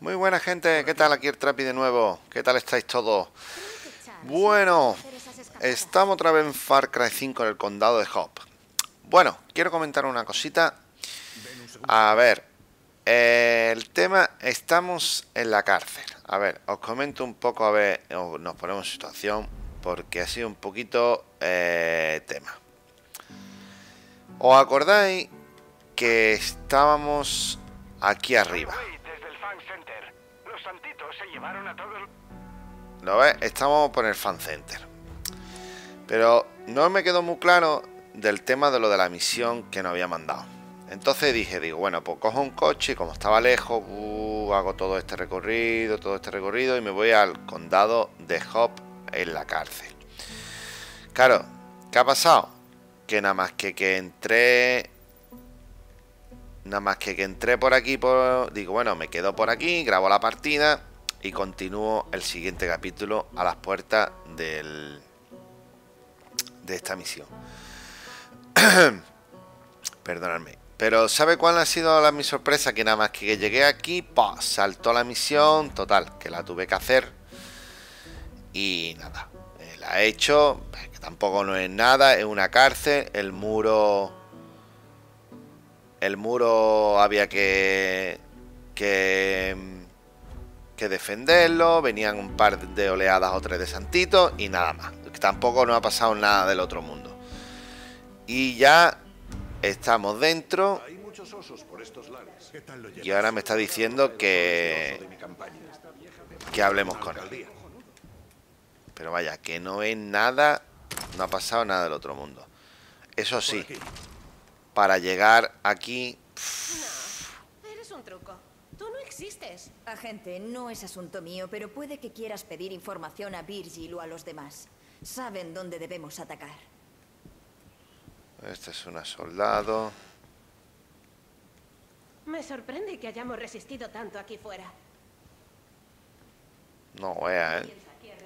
Muy buena gente, ¿qué tal? Aquí el Trapi de nuevo. ¿Qué tal estáis todos? Bueno, estamos otra vez en Far Cry 5 en el condado de Hope. Bueno, quiero comentar una cosita. A ver, el tema, estamos en la cárcel. A ver, os comento un poco, a ver, nos ponemos en situación, porque ha sido un poquito tema. ¿Os acordáis que estábamos aquí arriba? Desde el Fan Center. Los santitos se llevaron a todos. ¿Lo ves? Estamos por el Fan Center. Pero no me quedó muy claro del tema de lo de la misión que nos había mandado. Entonces digo, bueno, pues cojo un coche y como estaba lejos, hago todo este recorrido y me voy al condado de Hope en la cárcel. Claro, ¿qué ha pasado? Que nada más que entré por aquí, digo, bueno, me quedo por aquí, grabo la partida y continúo el siguiente capítulo a las puertas de esta misión. Perdonadme. Pero ¿sabe cuál ha sido mi sorpresa? Que nada más que llegué aquí, ¡pah!, saltó la misión, total, que la tuve que hacer. Y nada, la he hecho, que tampoco no es nada, es una cárcel, el muro había que defenderlo, venían un par de oleadas o tres de santitos y nada más. Tampoco nos ha pasado nada del otro mundo. Y ya estamos dentro. Y ahora me está diciendo que hablemos con él. Pero vaya, que no es nada, no ha pasado nada del otro mundo. Eso sí, para llegar aquí... No, eres un truco. Tú no existes. Agente, no es asunto mío, pero puede que quieras pedir información a Virgil o a los demás. Saben dónde debemos atacar. Este es una soldado. Me sorprende que hayamos resistido tanto aquí fuera. No vea, ¿eh?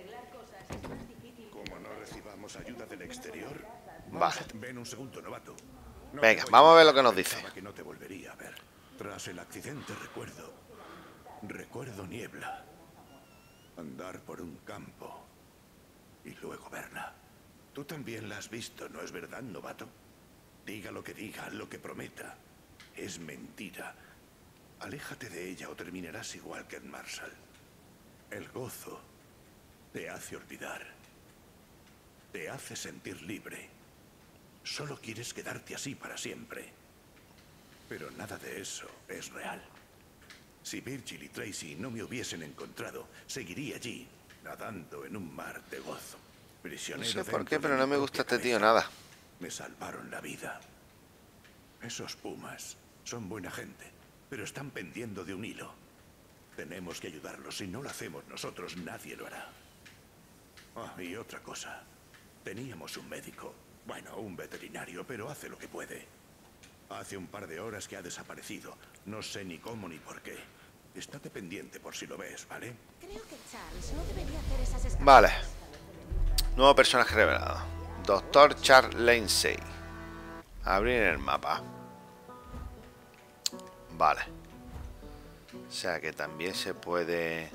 Como no recibamos ayuda del exterior. Vale. Ven un segundo, novato. No Venga, te vamos a ver voy lo que nos dice. Pensaba que no te volvería a ver. Tras el accidente recuerdo niebla. Andar por un campo y luego verla. Tú también la has visto, ¿no es verdad, novato? Diga, lo que prometa. Es mentira. Aléjate de ella o terminarás igual que en Marshall. El gozo te hace olvidar. Te hace sentir libre. Solo quieres quedarte así para siempre. Pero nada de eso es real. Si Virgil y Tracy no me hubiesen encontrado, seguiría allí, nadando en un mar de gozo. No sé por qué, pero no me gusta este tío nada. Me salvaron la vida. Esos pumas son buena gente, pero están pendiendo de un hilo. Tenemos que ayudarlos. Si no lo hacemos nosotros, nadie lo hará. Ah, y otra cosa. Teníamos un médico. Bueno, un veterinario, pero hace lo que puede. Hace un par de horas que ha desaparecido. No sé ni cómo ni por qué. Estate pendiente por si lo ves, ¿vale? Creo que Charles no debería hacer esas escapadas. Vale. Nuevo personaje revelado. Dr. Charles Lindsay. Abrir el mapa. Vale. O sea que también se puede...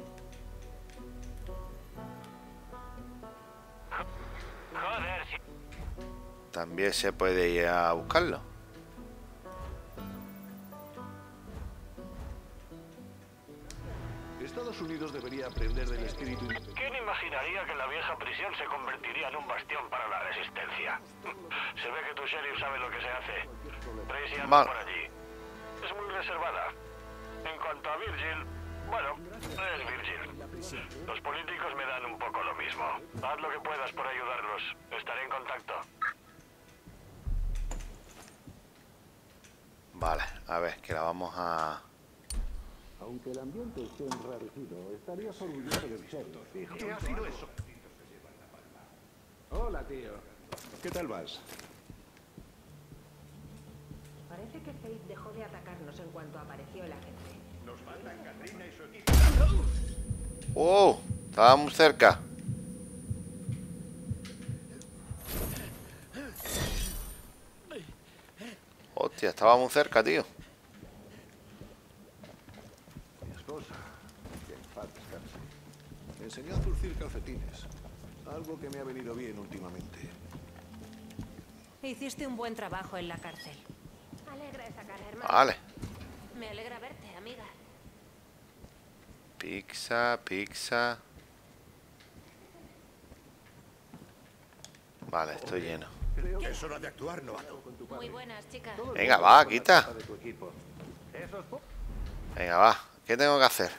Joder, si... También se puede ir a buscarlo. Estados Unidos debería aprender del espíritu. ¿Quién imaginaría que la vieja prisión se convertiría en un bastión para la resistencia? Se ve que tu sheriff sabe lo que se hace. Tracy anda por allí. Es muy reservada. En cuanto a Virgil, bueno, es Virgil. Los políticos me dan un poco lo mismo. Haz lo que puedas por ayudarlos. Estaré en contacto. Vale, a ver, que la vamos a... Aunque el ambiente esté enrarecido, estarías orgulloso del sheriff, hijo. ¿Qué ha sido eso? Hola, tío. ¿Qué tal vas? Parece que Faith dejó de atacarnos en cuanto apareció el agente. Nos faltan Katrina y su equipo. ¡Oh! Estaba muy cerca. Hostia, estaba muy cerca, tío. Mi esposa. enseñó a zurcir calcetines. Algo que me ha venido bien últimamente. Hiciste un buen trabajo en la cárcel. Alegra esa cara, hermano. Vale. Me alegra verte, amiga. Pizza, pizza. Vale, estoy lleno. Creo que Es hora de actuar, novato. con tu Muy padre. buenas, chica. Todo el Venga, mundo va, con la quita. tapa de tu equipo. Eso es Venga, va. ¿Qué tengo que hacer?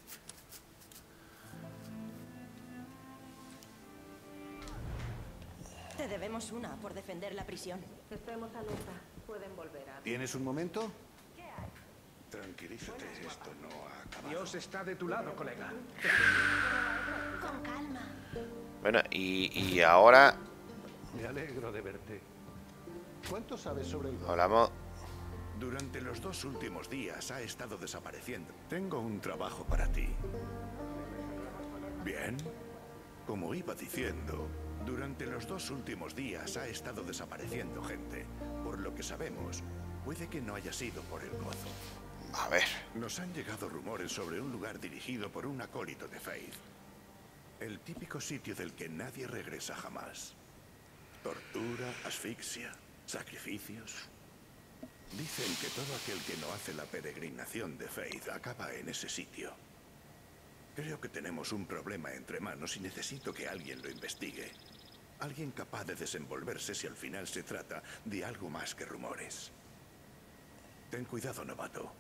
Te debemos una por defender la prisión. Estemos alerta. Pueden volver a... ¿Tienes un momento? Tranquilízate, esto no ha acabado. Dios está de tu lado, colega. Con calma. Bueno, y ahora Me alegro de verte. ¿Cuánto sabes sobre el... hablamos... Durante los 2 últimos días ha estado desapareciendo. Tengo un trabajo para ti. Bien. Como iba diciendo, durante los 2 últimos días ha estado desapareciendo gente. Por lo que sabemos, puede que no haya sido por el gozo. A ver. Nos han llegado rumores sobre un lugar dirigido por un acólito de Faith. El típico sitio del que nadie regresa jamás. Tortura, asfixia, sacrificios. Dicen que todo aquel que no hace la peregrinación de Faith acaba en ese sitio. Creo que tenemos un problema entre manos y necesito que alguien lo investigue. Alguien capaz de desenvolverse si al final se trata de algo más que rumores. Ten cuidado, novato.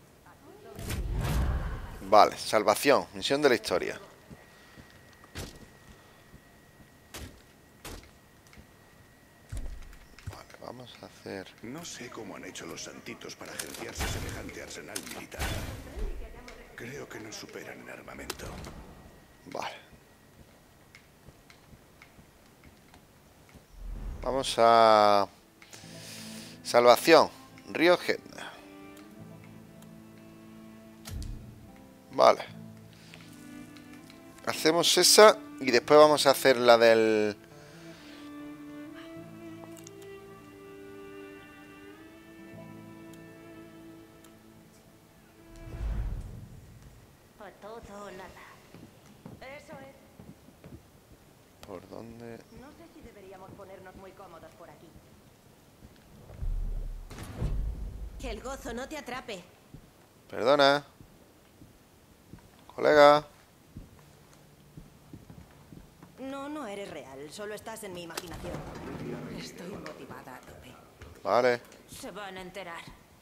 Vale, salvación. Misión de la historia. Vale, vamos a hacer... No sé cómo han hecho los santitos para agenciarse semejante arsenal militar. Creo que nos superan en armamento. Vale. Vamos a... Salvación. Río Getna. Vale. Hacemos esa y después vamos a hacer la del... O todo o nada. Eso es. ¿Por dónde? No sé si deberíamos ponernos muy cómodos por aquí. Que el gozo no te atrape. Perdona. Colega. No, no eres real. Solo estás en mi imaginación. Estoy motivada a tope. Vale. Se van a enterar.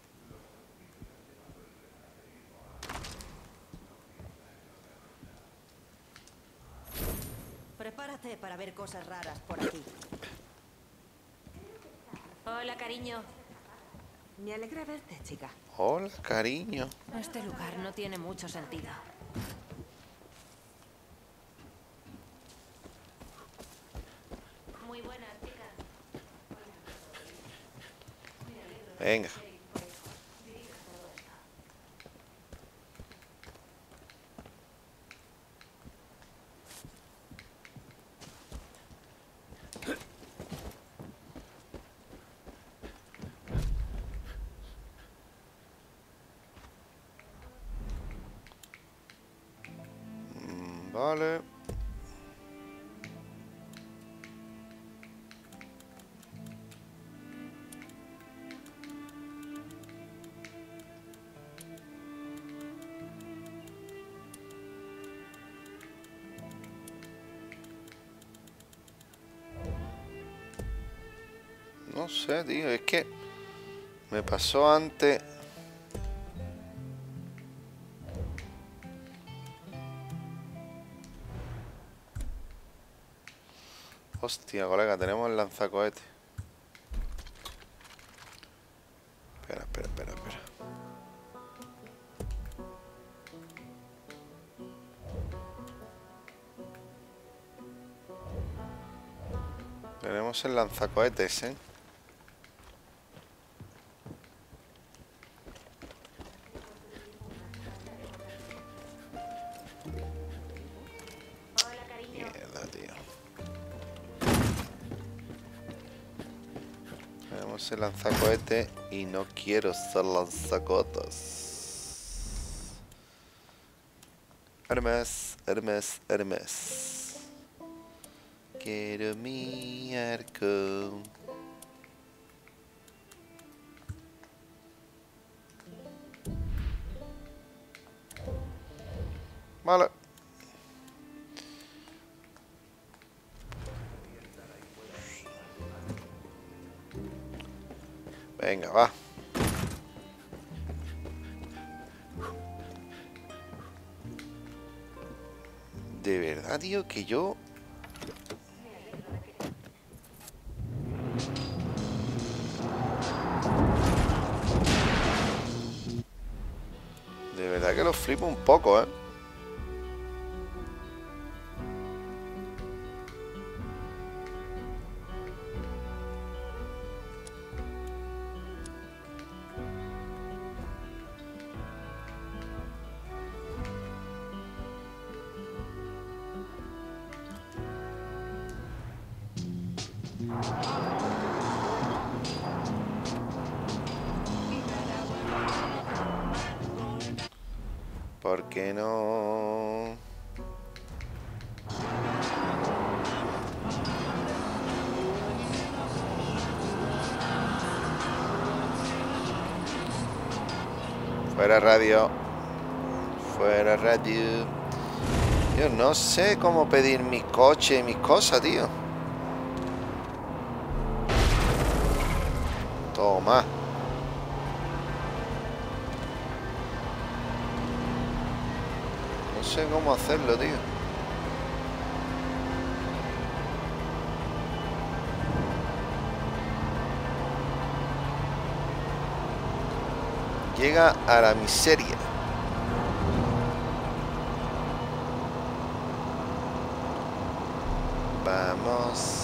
Prepárate para ver cosas raras por aquí. Hola, cariño. Me alegra verte, chica. Hola, cariño. Este lugar no tiene mucho sentido. Muy buenas, chica. Venga. Vale. No sé, tío, es que me pasó antes. Hostia, colega, tenemos el lanzacohete. Espera. Tenemos el lanzacohetes, ¿eh? Hola, cariño. Mierda, tío. Tenemos el lanzacohete y no quiero ser lanzacohetes. Armas, armas, armas. Quiero mi arco. Vale. Venga, va. De verdad, tío, que yo... De verdad que lo flipo un poco, ¿eh? ¿Por qué no? Fuera radio. Fuera radio. Yo no sé cómo pedir mi coche y mis cosas, tío. Toma. No sé cómo hacerlo, tío. Llega a la miseria. Vamos.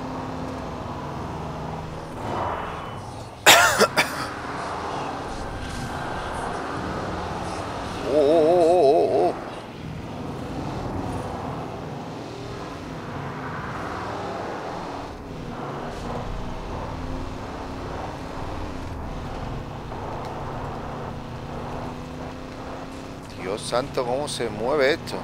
Oh, oh, oh, oh, oh. Dios santo, cómo se mueve esto.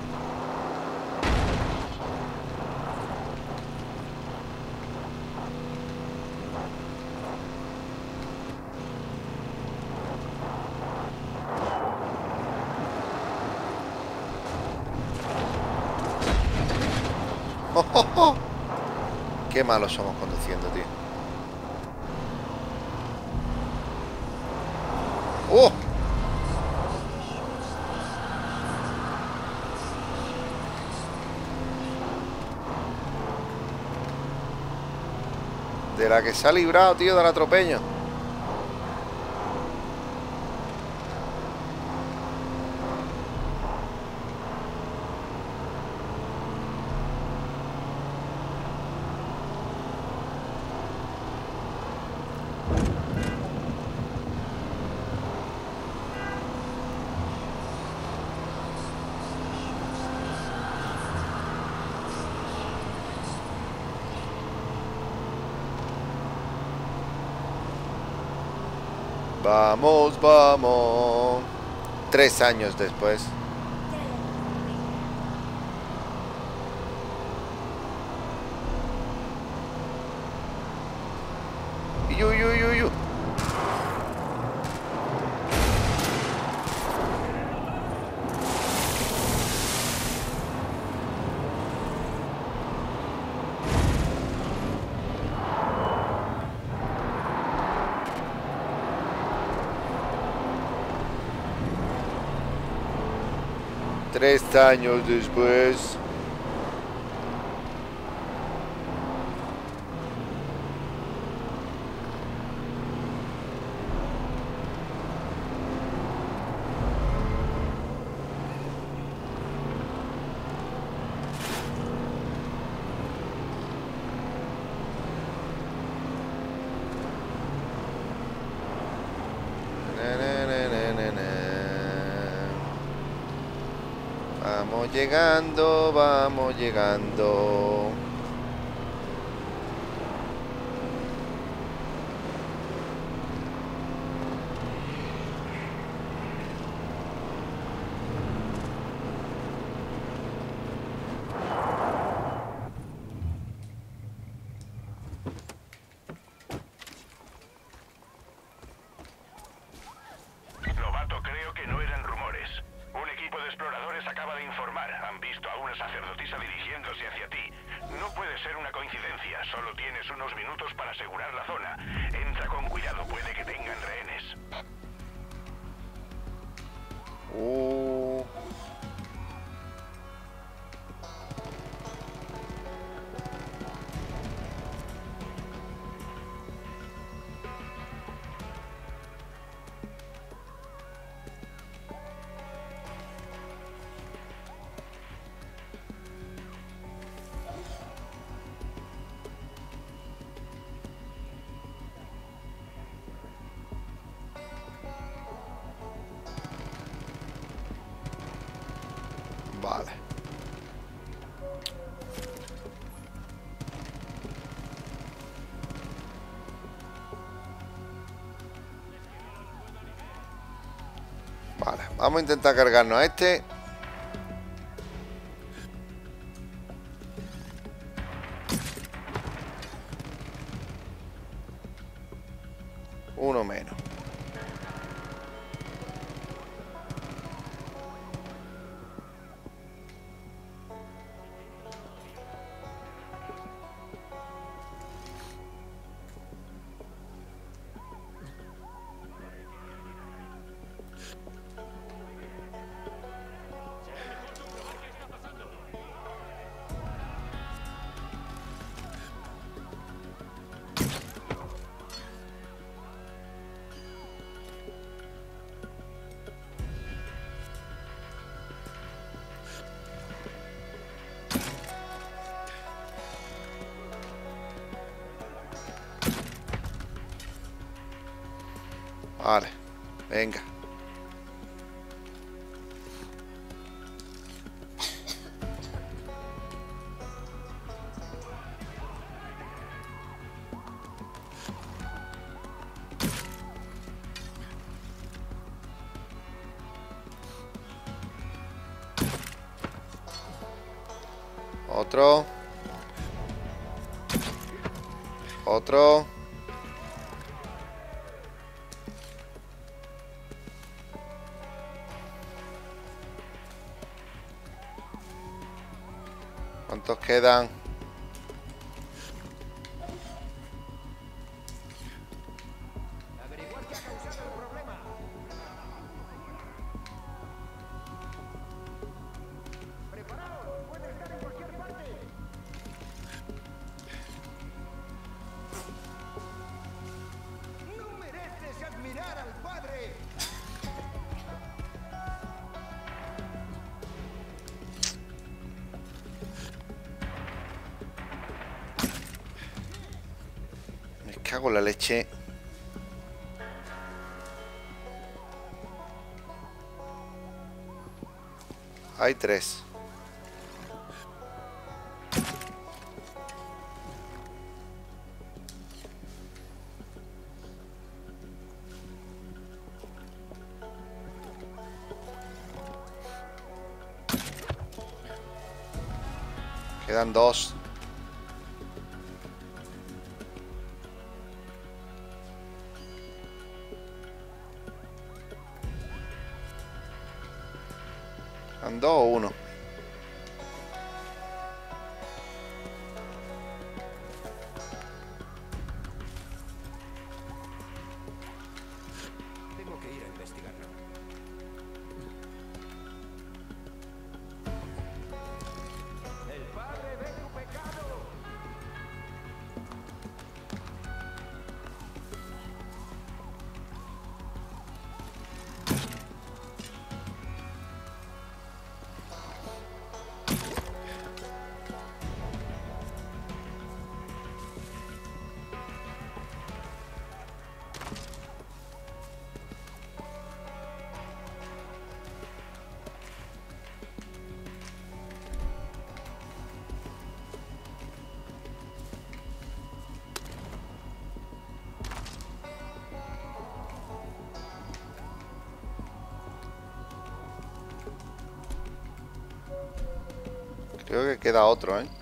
Oh, oh, oh. Qué malos somos conduciendo, tío. ¡Oh! De la que se ha librado, tío, del atropello. Vamos, vamos. 3 años después. Yu, yu, yu, yu. Tres años después. Vamos llegando, vamos llegando. una sacerdotisa dirigiéndose hacia ti. No puede ser una coincidencia. Solo tienes unos minutos para asegurar la zona. Entra con cuidado, puede que tengan rehenes. Vale. Vale, vamos a intentar cargarnos a este. Uno menos. Vale, venga. Otro. Otro. ¿Cuántos quedan? Averiguar qué ha causado el problema. ¡Preparaos! ¡Puede estar en cualquier parte! ¡No mereces admirar al padre! Me cago en la leche. Hay 3. Quedan 2. ¿Quedan 2 o 1? Tengo que ir a investigarlo. ¡El padre ve tu pecado! Creo que queda otro, ¿eh?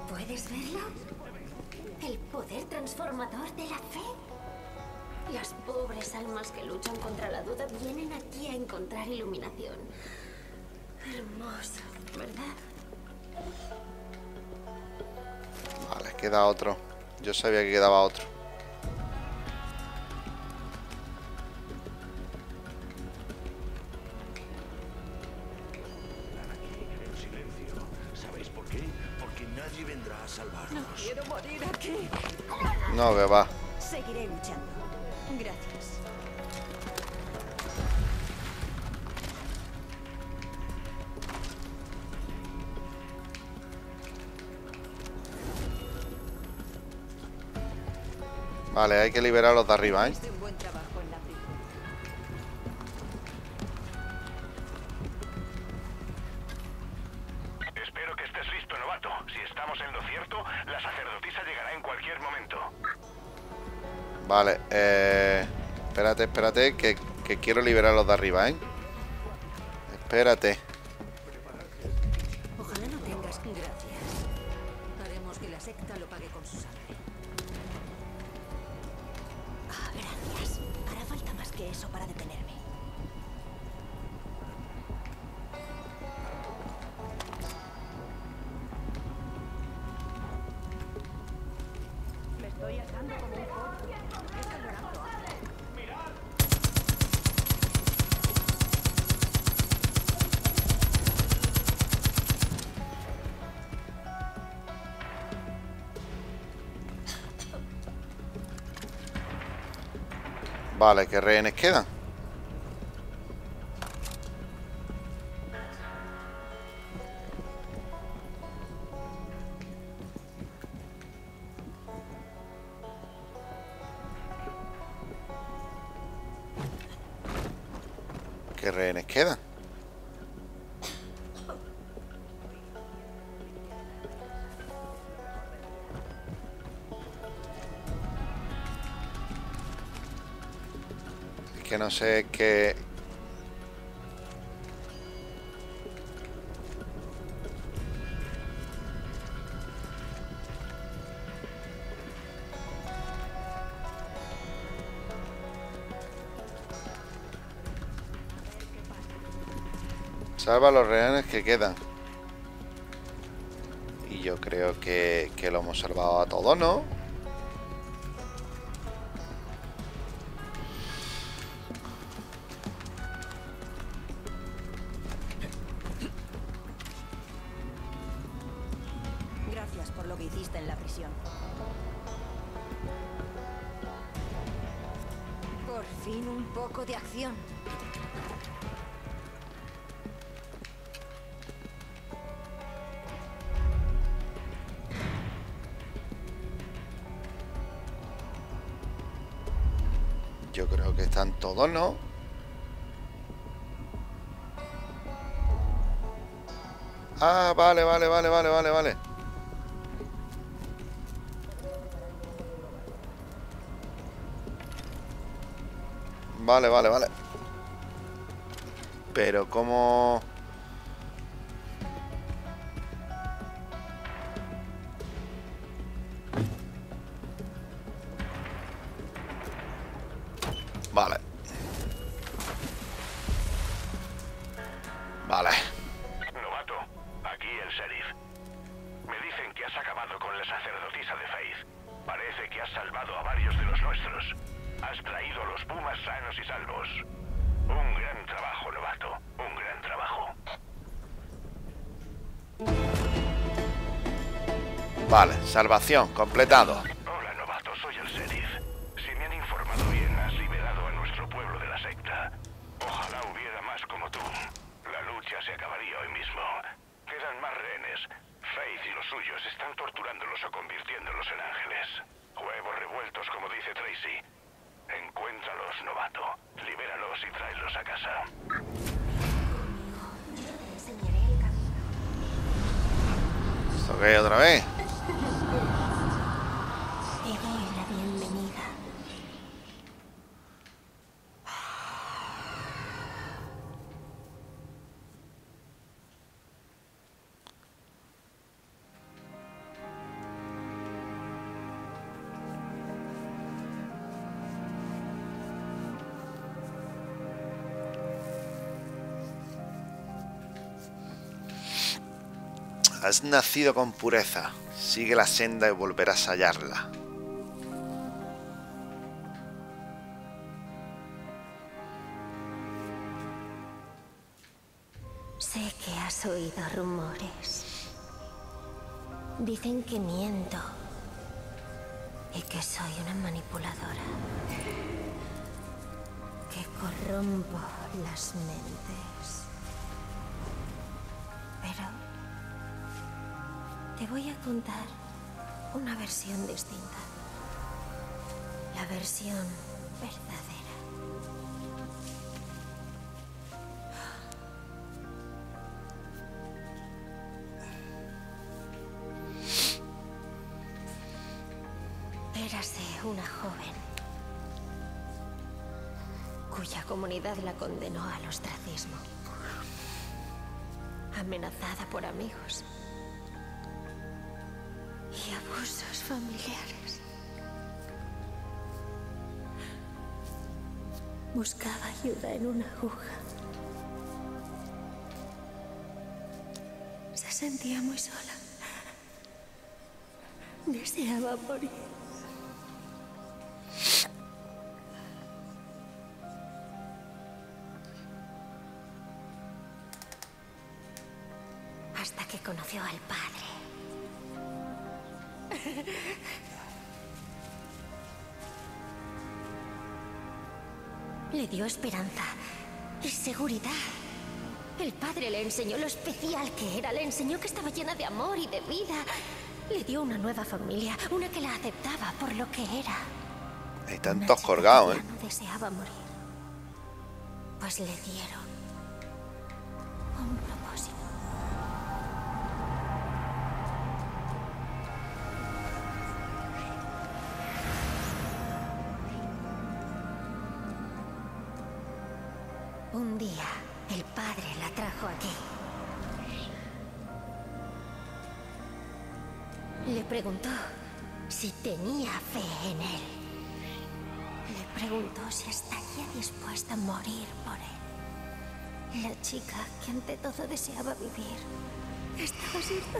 ¿Puedes verlo? El poder transformador de la fe. Las pobres almas que luchan contra la duda vienen aquí a encontrar iluminación. Hermoso, ¿verdad? Vale, queda otro. Yo sabía que quedaba otro. En silencio. ¿Sabéis por qué? Porque nadie vendrá a salvarnos. Quiero morir aquí. No, que va. Seguiré luchando. Gracias. Vale, hay que liberar a los de arriba, ¿eh? Hiciste un buen trabajo en la prisión. Espero que estés listo, novato. Si estamos en lo cierto, la sacerdotisa llegará en cualquier momento. Vale, espérate, que quiero liberar a los de arriba, ¿eh? Espérate. Ojalá no tengas gracias. Haremos que la secta lo pague con su sangre. Ah, gracias. Hará falta más que eso para detenerme. Me estoy asando como un pollo. Estoy llorando. Vale, ¿qué rehenes quedan? ¿Qué rehenes quedan? Es que no sé qué... Salva a los rehenes que quedan. Y yo creo que lo hemos salvado a todos, ¿no? Gracias por lo que hiciste en la prisión. Por fin un poco de acción. Yo creo que están todos, ¿no? Ah, vale. Vale. Pero ¿cómo...? Vale. Novato, aquí el sheriff. Me dicen que has acabado con la sacerdotisa de Faith. Parece que has salvado a varios de los nuestros. Has traído a los pumas sanos y salvos. Un gran trabajo, novato. Un gran trabajo. Vale, salvación, completado. Hola, novato, soy el sheriff. Si me han informado bien, has liberado a nuestro pueblo de la secta. Ojalá hubiera más como tú. La lucha se acabaría hoy mismo. Quedan más rehenes. Faith y los suyos están torturándolos o convirtiéndolos en ángeles. Huevos revueltos, como dice Tracy. Encuéntralos, novato. Libéralos y tráelos a casa. Te enseñaré el camino. ¿Esto qué otra vez? Te doy la bienvenida. Has nacido con pureza. Sigue la senda y volverás a hallarla. Sé que has oído rumores. Dicen que miento y que soy una manipuladora, que corrompo las mentes. Pero te voy a contar una versión distinta. La versión verdadera. Érase una joven cuya comunidad la condenó al ostracismo, amenazada por amigos y abusos familiares. Buscaba ayuda en una aguja. Se sentía muy sola. Deseaba morir. Hasta que conoció al padre. Le dio esperanza y seguridad. El padre le enseñó lo especial que era, le enseñó que estaba llena de amor y de vida. Le dio una nueva familia, una que la aceptaba por lo que era. Hay tantos colgados, ¿eh? No deseaba morir, pues le dieron un propósito. Un día, el padre la trajo aquí. Le preguntó si tenía fe en él. Le preguntó si estaría dispuesta a morir por él. La chica que ante todo deseaba vivir estaba asustada.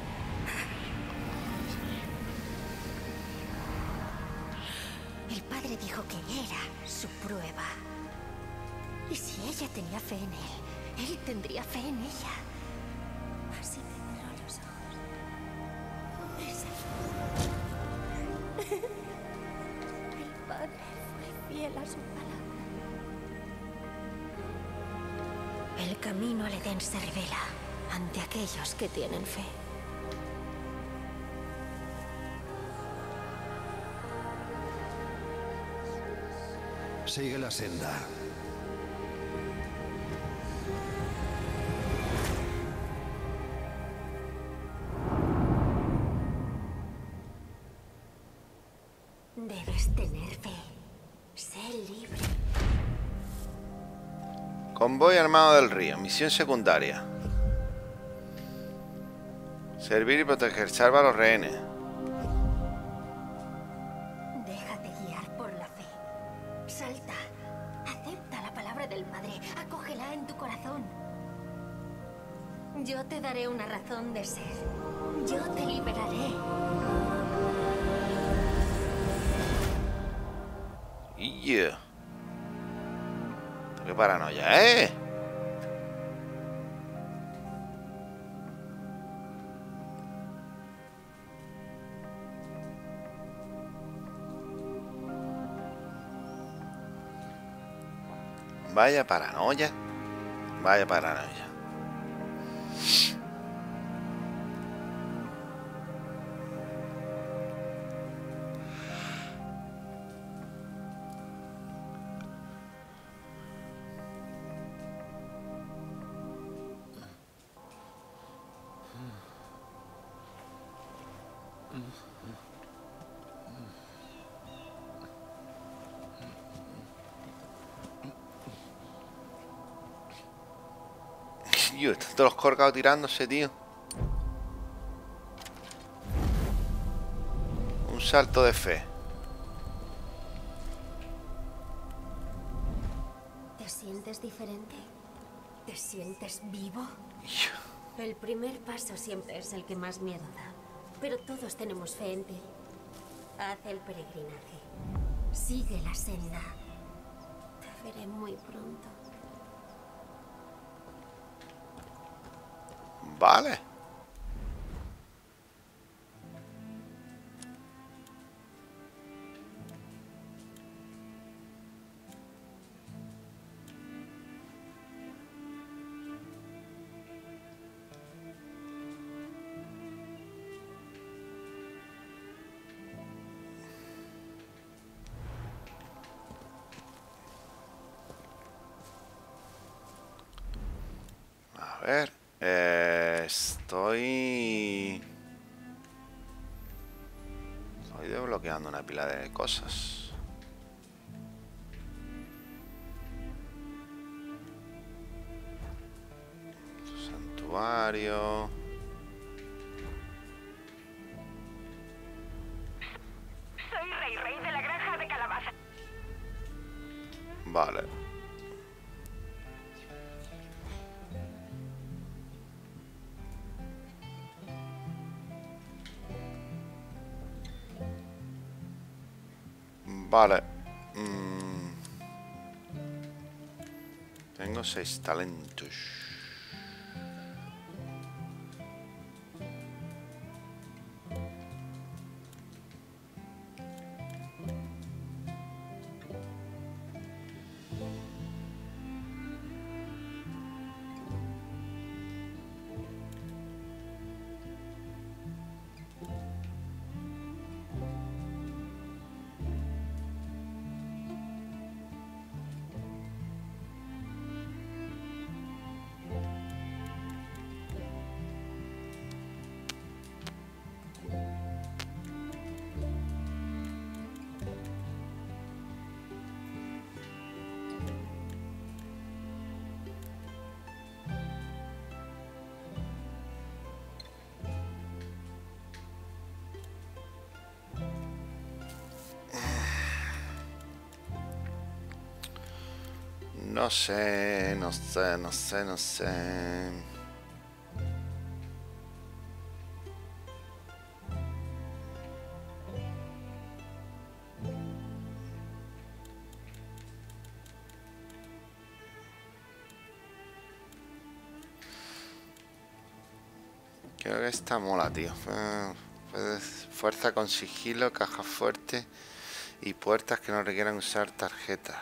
El padre dijo que era su prueba. Y si ella tenía fe en él, él tendría fe en ella. Así que cerró los ojos. El padre fue fiel a su palabra. El camino al Edén se revela ante aquellos que tienen fe. Sigue la senda. Debes tener fe. Sé libre. Convoy armado del río. Misión secundaria. Servir y proteger. Salva a los rehenes. Déjate guiar por la fe. Salta. Acepta la palabra del Padre. Acógela en tu corazón. Yo te daré una razón de ser. Yo te liberaré. Yeah. Qué paranoia, ¿eh? Vaya paranoia. Vaya paranoia. Tío, están todos los colgados tirándose, tío. Un salto de fe. ¿Te sientes diferente? ¿Te sientes vivo? El primer paso siempre es el que más miedo da. Pero todos tenemos fe en ti. Haz el peregrinaje. Sigue la senda. Te veré muy pronto. Vale. A ver, estoy desbloqueando una pila de cosas. Santuario. Soy Rey de la granja de calabaza. Vale. Vale. Tengo 6 talentos. No sé, no sé, no sé, no sé. Creo que esta mola, tío. Fuerza con sigilo, caja fuerte y puertas que no requieran usar tarjeta.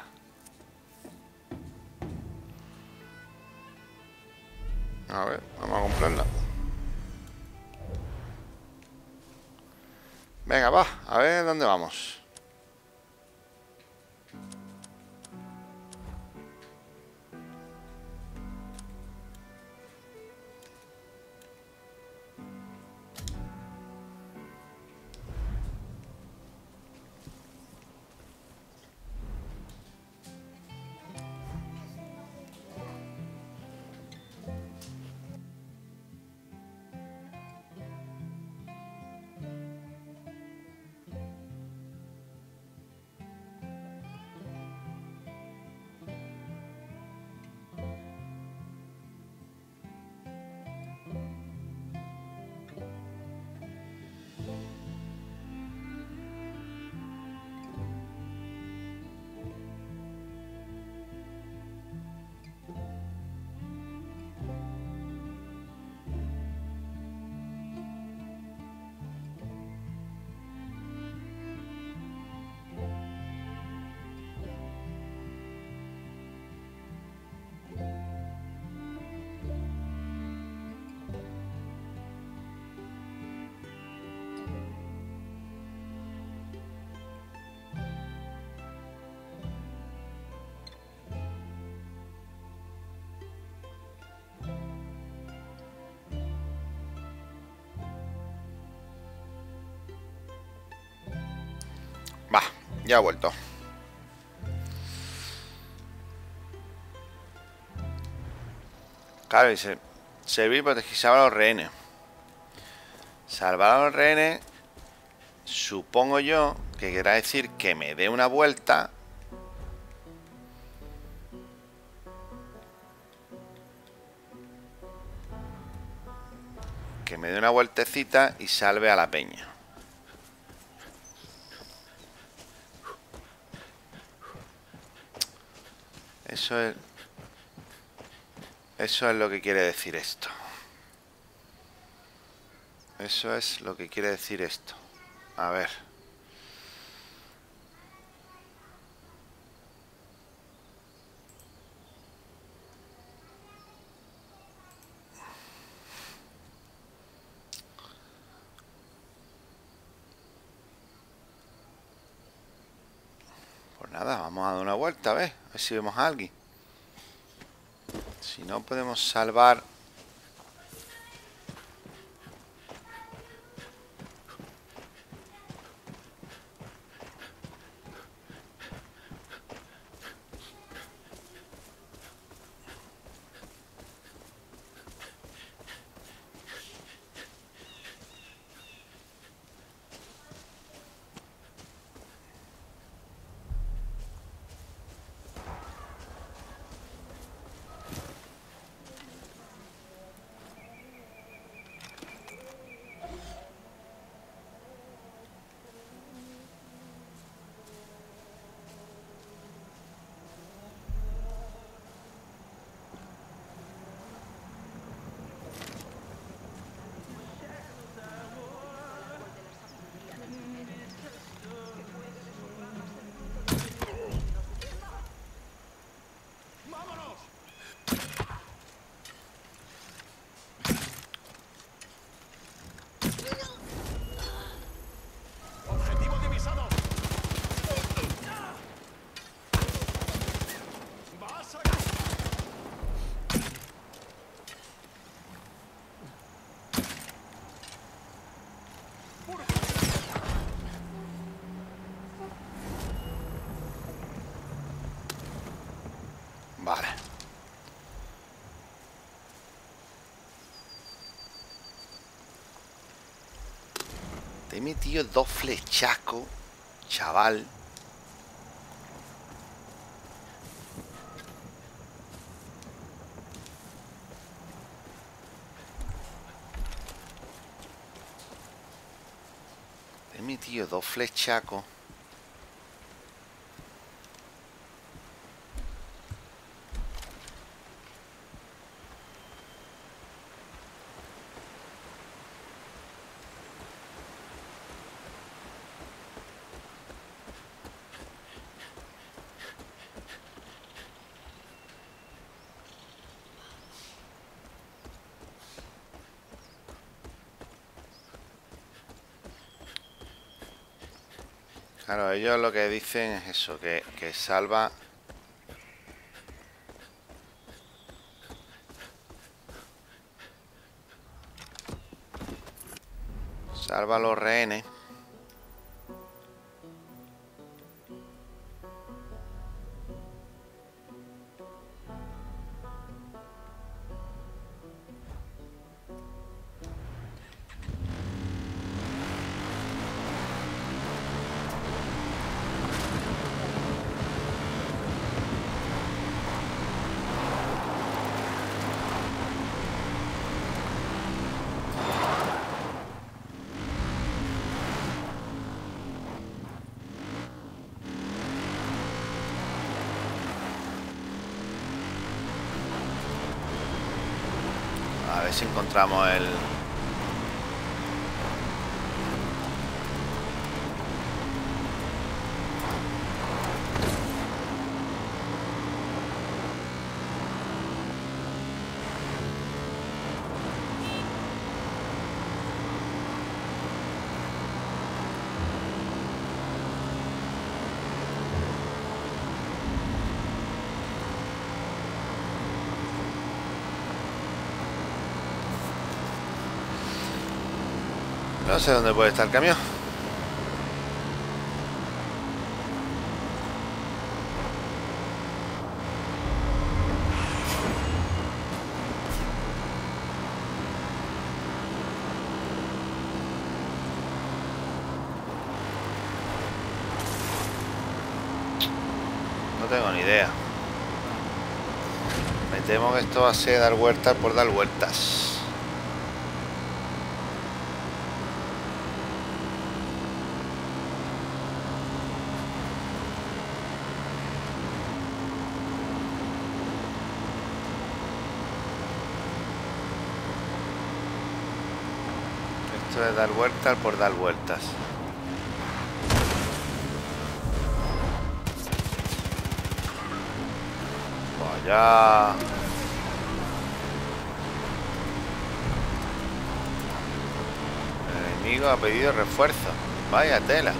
A ver, vamos a comprarla. Venga, va, a ver dónde vamos. Va, ya he vuelto. Claro, dice, servir y proteger, salvar a los rehenes. Salvar a los rehenes, supongo yo que querrá decir que me dé una vuelta. me dé una vueltecita y salve a la peña. Eso es lo que quiere decir esto. Eso es lo que quiere decir esto. A ver. Pues nada, vamos a dar una vuelta, a ver si vemos a alguien. Si no podemos salvar... Vale. Te he metido 2 flechacos, chaval. Te he metido 2 flechacos. Claro, ellos lo que dicen es eso, que salva... Salva a los rehenes. A ver si encontramos el... No sé dónde puede estar el camión. No tengo ni idea. Me temo que esto va a ser dar vueltas por dar vueltas. Esto es dar vueltas por dar vueltas. Vaya. El enemigo ha pedido refuerzo. Vaya tela.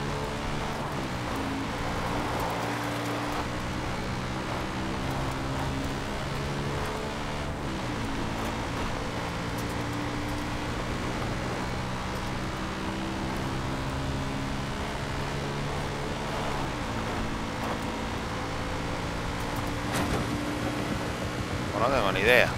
No tengo ni idea.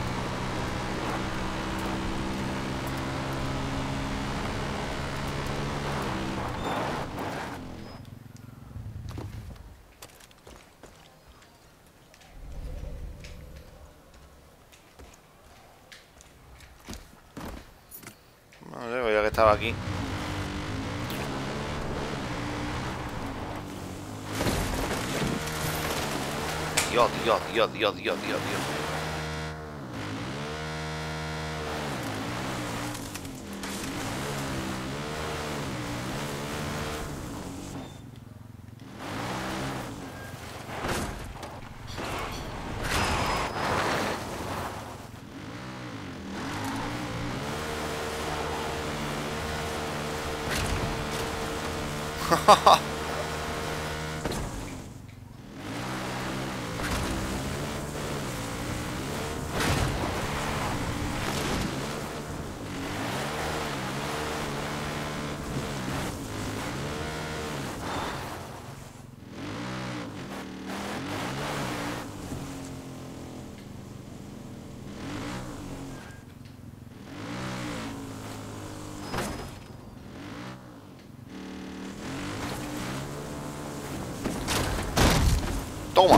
No sé, pues ya que estaba aquí. Dios. Toma.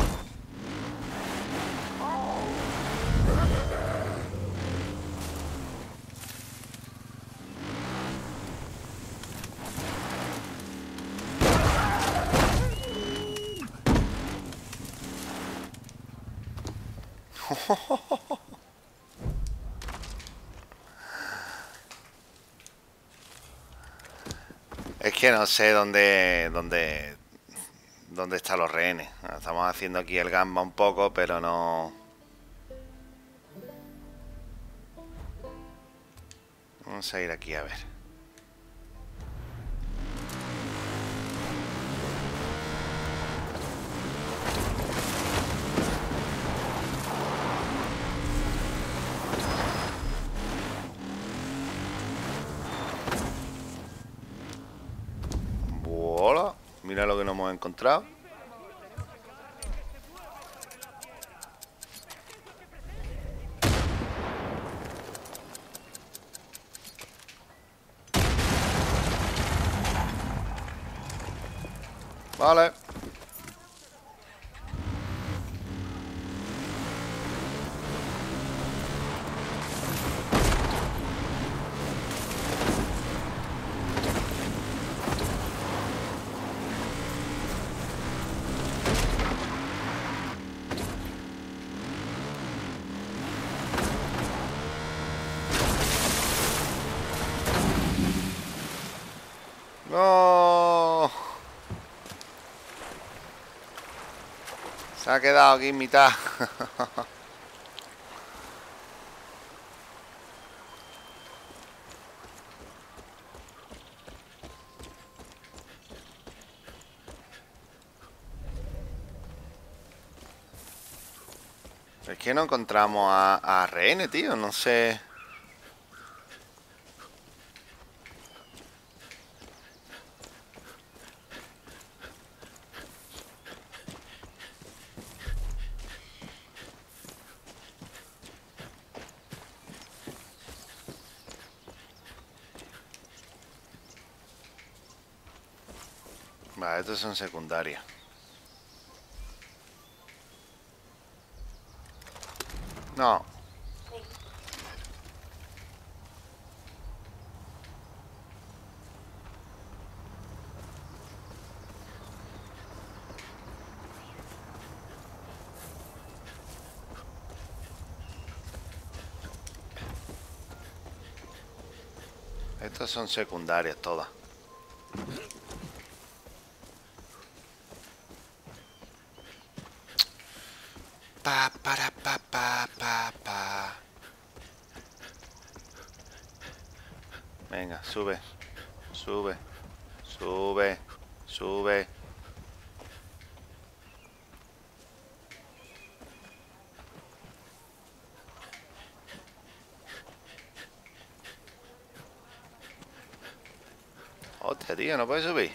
Es que no sé dónde están los rehenes. Estamos haciendo aquí el gamba un poco, pero no. Vamos a ir aquí a ver. Hola, mira lo que nos hemos encontrado. Vale. No. Se ha quedado aquí en mitad. Es que no encontramos a rehenes, tío. No sé. Vale, estos son secundarios. No. Estas son secundarias todas. Pa. Venga, sube. Sube. Sube. Sube. Hostia, tío, no puedes subir.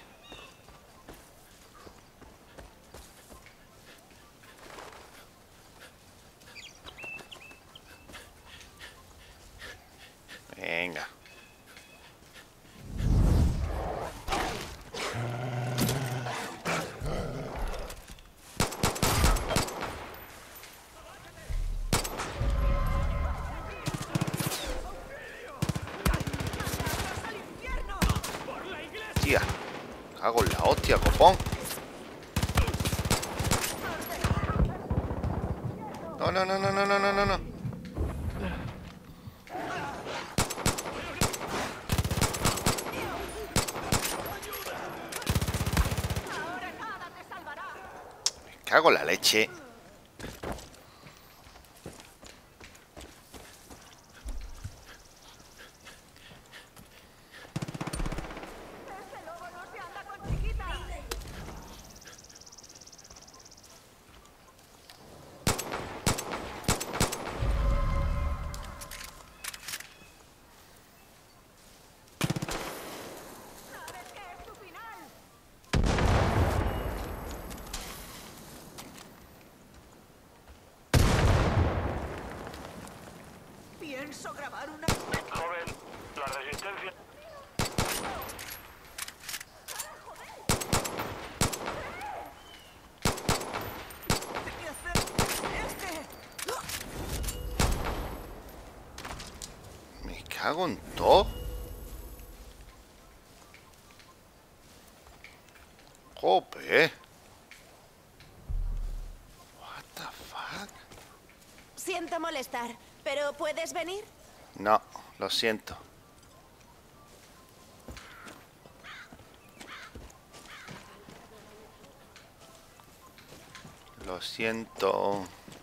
Venga. Tía, cago en la hostia, copón. No. Me cago en la leche. Pienso grabar una... Joven, la resistencia... Me cago en todo. Jope. What the fuck? Siento molestar, pero ¿puedes venir? No, lo siento. Lo siento.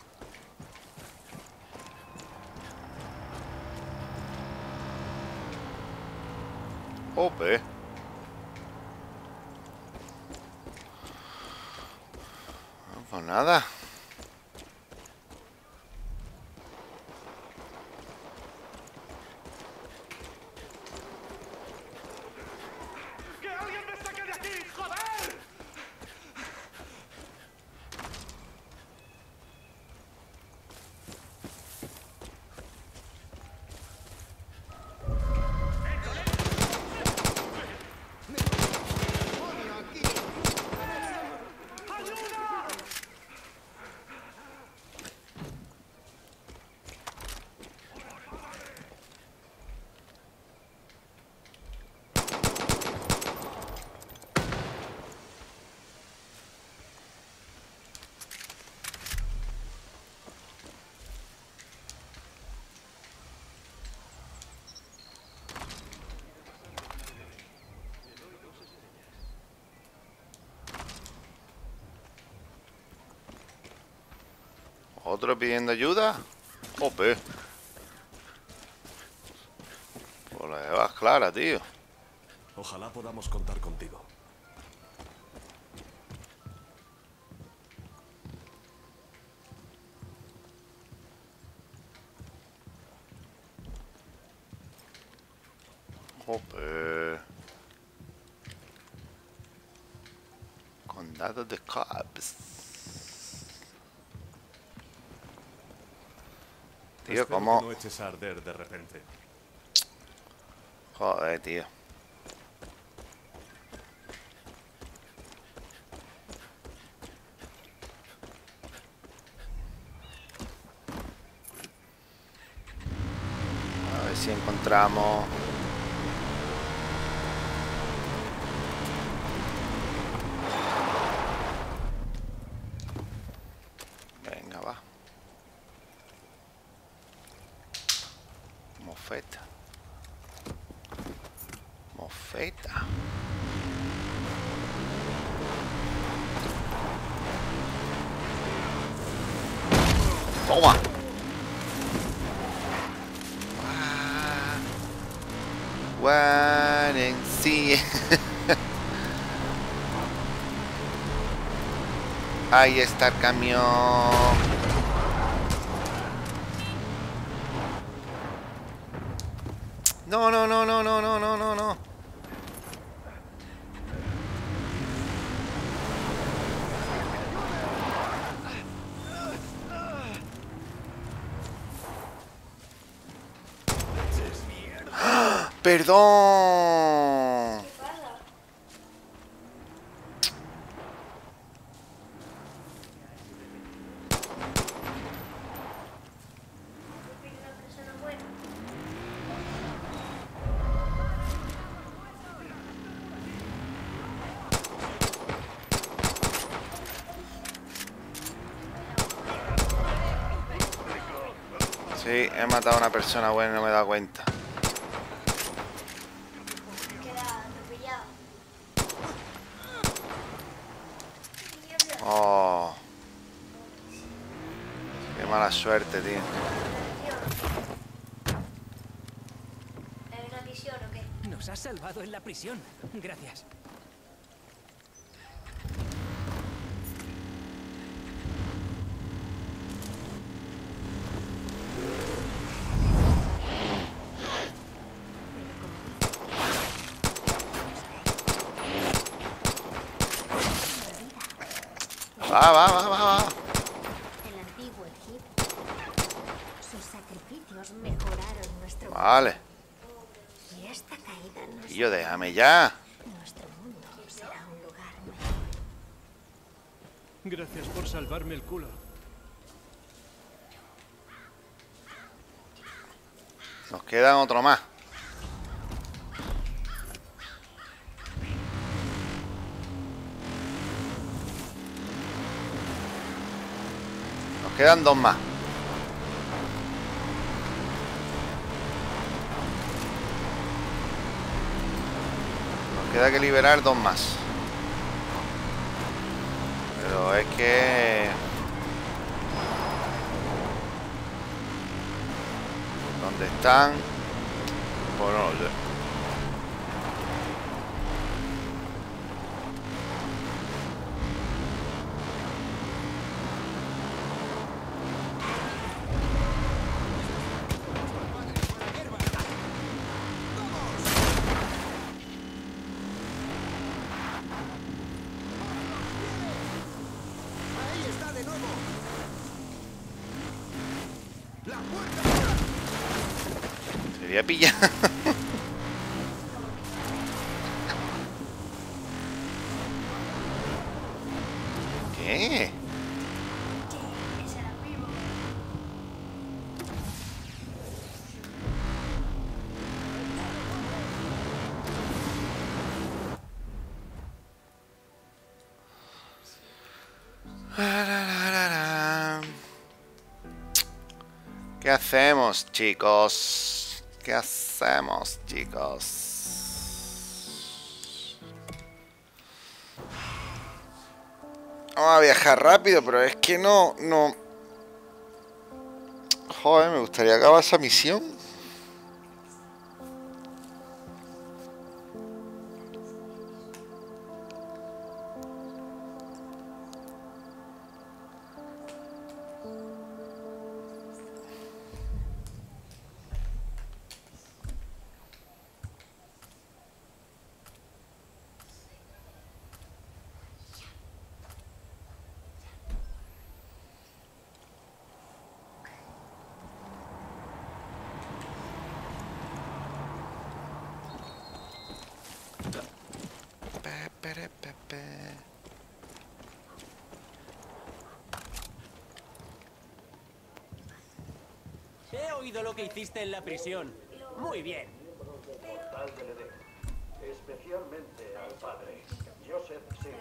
Jope. No, pues nada. ¡Que alguien me saque de aquí, joder! ¿Otro pidiendo ayuda? Jope. Pues la llevas clara, tío. Ojalá podamos contar contigo. Jope. Condado de Cobbs. Tío, Espero ¿cómo? que no eches a arder de repente. Joder, tío. A ver si encontramos... Venga, va. Mofeta. Eita. Toma. One and see. Ahí está el camión. No, no, no, no, no, no, no, no, no. ¡Ah! Perdón. Sí, he matado a una persona buena y no me he dado cuenta. Oh. Qué mala suerte, tío. ¿Es una misión o qué? Nos has salvado en la prisión. Gracias. Va. El antiguo Egipto. Sus sacrificios mejoraron nuestro mundo. Vale. Y esta caída nos... Y yo, déjame ya. Nuestro mundo será un lugar mejor. Gracias por salvarme el culo. Nos quedan otro más. Nos quedan dos más. Nos queda que liberar dos más. Pero es que... ¿dónde están? Pues no lo sé. Ahí está de nuevo. La puerta. Sería pillar. ¿Qué? Ese era vivo. ¿Qué hacemos, chicos? ¿Qué hacemos, chicos? Vamos a viajar rápido, pero es que no... Joder, me gustaría acabar esa misión. He oído lo que hiciste en la prisión. Muy bien. Portal del Edén. Especialmente al padre, Joseph Sim.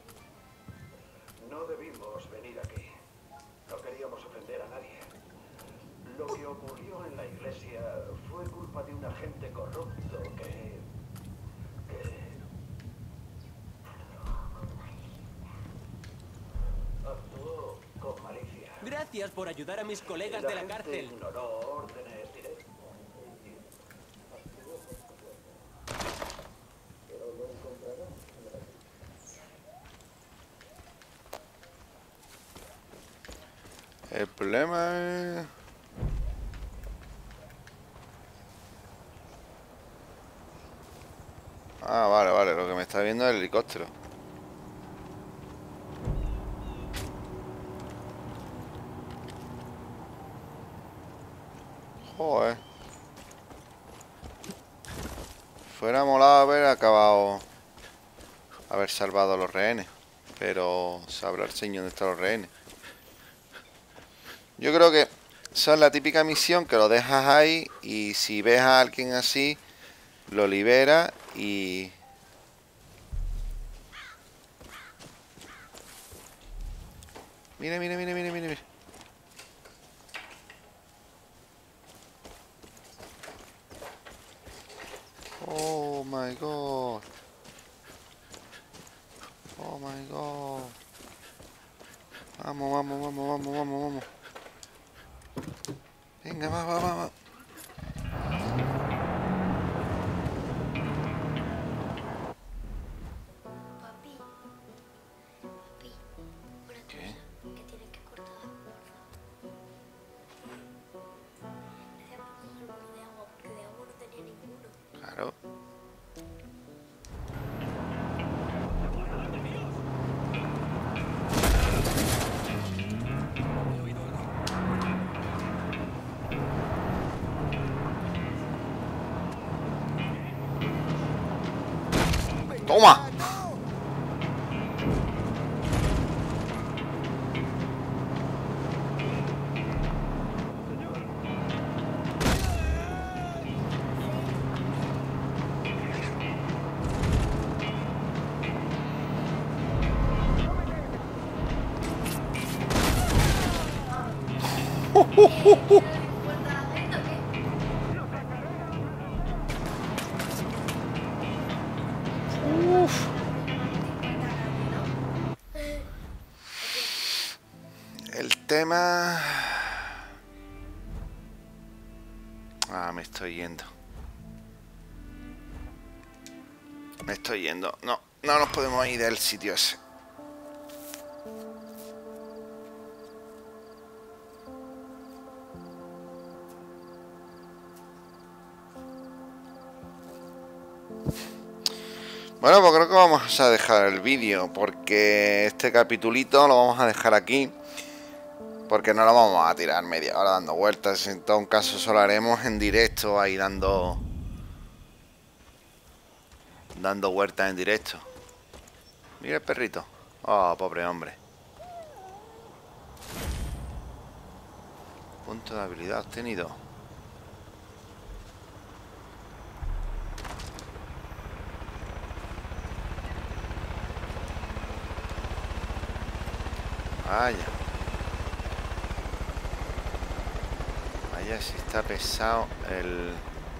No debimos venir aquí. No queríamos ofender a nadie. Lo que ocurrió en la iglesia fue culpa de un agente corrupto que Gracias por ayudar a mis colegas de la cárcel. El problema es... Ah, vale, vale, lo que me está viendo es el helicóptero. Joder. Fuera molado haber acabado... haber salvado a los rehenes. Pero sabrá el señor dónde están los rehenes. Yo creo que esa es la típica misión que lo dejas ahí y si ves a alguien así, lo liberas y... Mira, mira, mira, mira, mira, mira. Oh my god. Oh my god. Vamos, vamos, vamos, vamos, vamos, vamos. Venga, va, va, va, va. Papi. Papi. Una ¿Qué? cosa que tienes que cortar, por favor. Necesito un poco de agua, porque de agua no tenía ninguno. Claro. ¡Toma! Uf. El tema... Ah, me estoy yendo. Me estoy yendo. No, no nos podemos ir del sitio ese. Bueno, pues creo que vamos a dejar el vídeo porque este capitulito lo vamos a dejar aquí porque no lo vamos a tirar media hora dando vueltas. En todo caso solo haremos en directo ahí dando vueltas en directo. Mira el perrito. Oh, pobre hombre. Punto de habilidad obtenido. Vaya. Vaya, si está pesado el...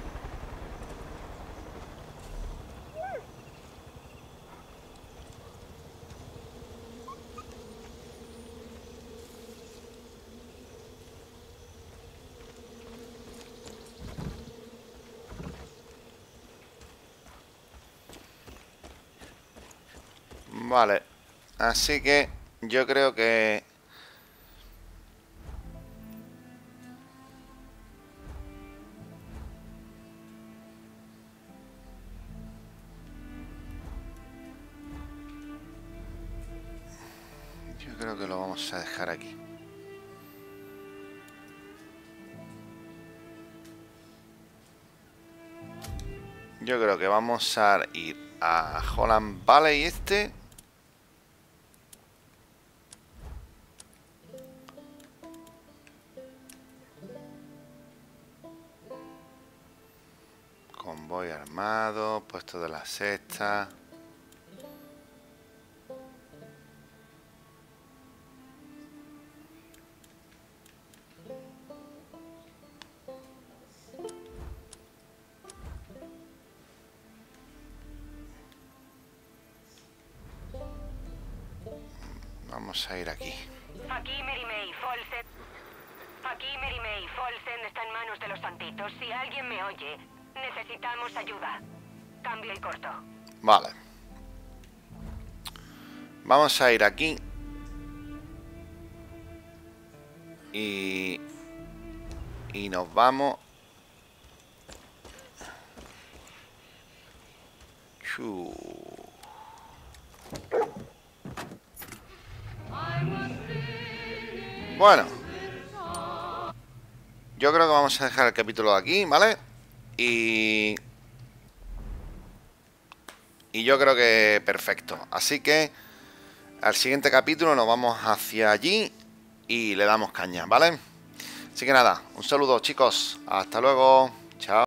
Vale. Así que yo creo que... Yo creo que lo vamos a dejar aquí. Yo creo que vamos a ir a Holland Valley este. Convoy armado, puesto de la sexta. Vamos a ir aquí. Aquí Mary May, Folsen está en manos de los santitos. Si alguien me oye, necesitamos ayuda. Cambio y corto. Vale. Vamos a ir aquí. Y nos vamos. Bueno, yo creo que vamos a dejar el capítulo de aquí, ¿vale? Y yo creo que perfecto. Así que al siguiente capítulo nos vamos hacia allí y le damos caña, ¿vale? Así que nada, un saludo, chicos. Hasta luego. Chao.